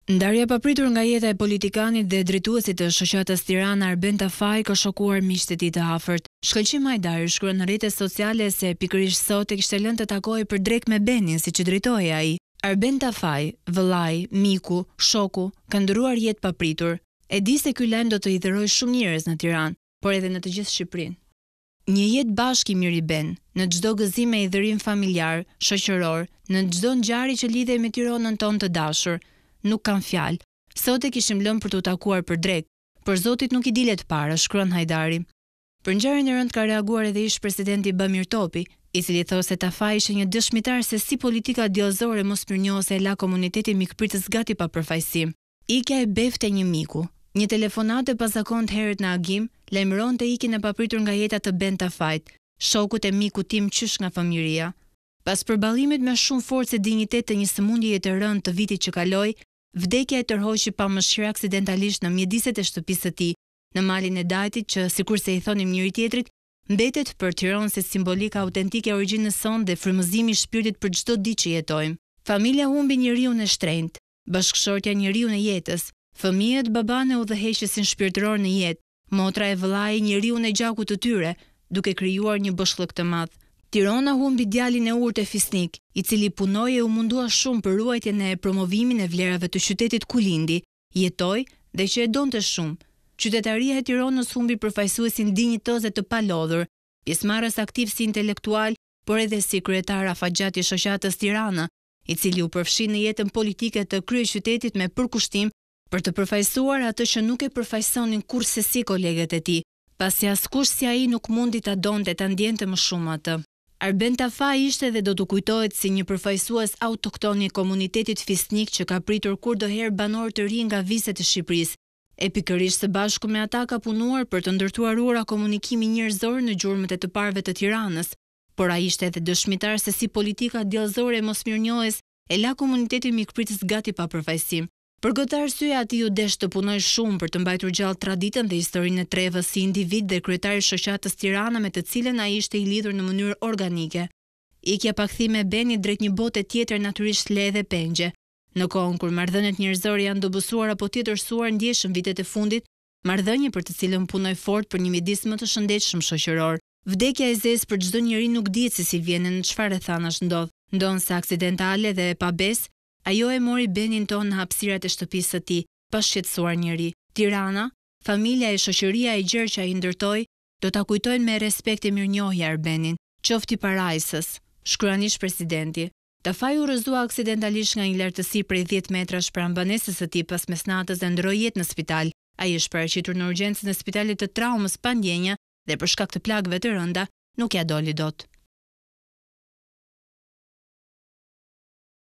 Ndarja papritur nga jeta e politikanit dhe drejtuesit të shoqatës Tirana Arben Tafaj ka shokuar miqtë e tij të afërt. Shkëlqim Hajdari shkruan në rrjetet sociale se pikërisht sot e kishte lënë të takojë për drek me Benin siç drejtohej ai. Arben Tafaj, vëllai, miku, shoku, ka ndëruar jetë papritur. E di se ky lajm do të i dhërojë shumë njerëz në Tiranë, por edhe në të gjithë Shqipërinë. Një jetë bashkë i mirë i ben, në çdo gëzim e idhërim familjar, shoqëror, në çdo ngjarje që lidhej me Tiranën tonë të dashur. Nuk kam fjalë. Sot e kishim lënë për t'u takuar për drek, por Zotit nuk i dilet para, shkruan Hajdari. Për ngjarjen e rëndë ka reaguar edhe ish presidenti Bamir Topi, i cili thosë se Tafaj ishte një dëshmitar se si politika djallëzore mosmirnjohëse e la komunitetin mikpritës gati pa përfaqësim. Ikja e befte një miku, një telefonate pazakontë herët në agim, lajmëronte ikjen e papritur nga jeta të Ben Tafajt, shokut e mikut tim qysh nga fëmijëria. Pas përballimit me shumë forcë e dinjitet të një sëmundjeje të rëndë të vitit që kaloi, vdekja e tërhoqi pa mëshirë aksidentalisht në mjediset e shtëpisë së tij, në malin e Dajtit që, sikurse i thonim njëri tjetrit, mbetet për Tiranë si simbolik autentike e origjinës sonë dhe frymëzimi i shpirtit për çdo ditë që jetojmë. Familja humbi njeriu e shtrenjtë, bashkëshortja njeriu e jetës, fëmijët baban e udhëheqësin shpirtëror në jetë, motra e vëllai njeriu e gjakut të tyre, duke krijuar një boshllëk të madh. Tirana humbi djalin e urtë e fisnik, i cili punoi e u mundua shumë për ruajtjen e promovimin e vlerave të qytetit ku lindi, jetoi dhe që e donte shumë. Qytetaria e Tiranës humbi përfaqësuesin dinjitoz dhe të palodhur, pjesëmarrës aktiv si intelektual, por edhe si kryetar afatgjat i shoqatës Tirana, i cili u përfshi në jetën politike të kryeqytetit me përkushtim për të përfaqësuar atë që nuk e përfaqësonin kurrësi kolegët e tij, pasi askush si ai nuk mundi ta donte ta ndjente më shumë atë. Arben Tafaj ishte dhe do të kujtohet si një përfaqësues autokton i komunitetit fisnik që ka pritur kurdoherë banor të ri nga viset e Shqipërisë. E pikërisht së bashku me ata ka punuar për të ndërtuar ura komunikimi njerëzor në gjurmët e të parëve të Tiranës, por ai ishte edhe dëshmitar se si politika djallëzore e mosmirnjohjes e la komunitetin mikpritës gati pa përfaqësim. Për këtë arsye ati u desh të punoj shumë për të mbajtur gjallë traditën dhe historinë e trevës si individ dhe kryetari i shoqatës Tirana me të cilën ai ishte i lidhur në mënyrë organike. Ikja pa kthim e Benit drejt një bote tjetër natyrisht le dhe pengje. Në kohën kur marrëdhëniet njerëzore janë dobësuar apo tjetërsuar ndjeshëm vitet e fundit, marrëdhënie për të cilën punoi fort për një midis më të shëndetshëm shoqëror. Vdekja e zezë për çdo njeri nuk dihet se si vjen në çfarë thanash ndodh. Ndonse aksidentale dhe pa besë, ajo e mori Benin ton në hapësirat e shtëpisë së tij, pa shqetësuar njeri. Tirana, familja e shoqëria e gjerë që ai ndërtoi, do ta kujtojnë me respekt e mirënjohje Arbenin, qofti parajsës, shkruan ish presidenti. Tafaj u rrëzua aksidentalisht nga një lartësi prej 10 metrash pranë banesës së tij pas mesnatës dhe ndroi jetë në spital. Ai është paraqitur në urgjencën e spitalit të traumës pa ndjenja dhe për shkak të plagëve të rënda nuk ja doli dot.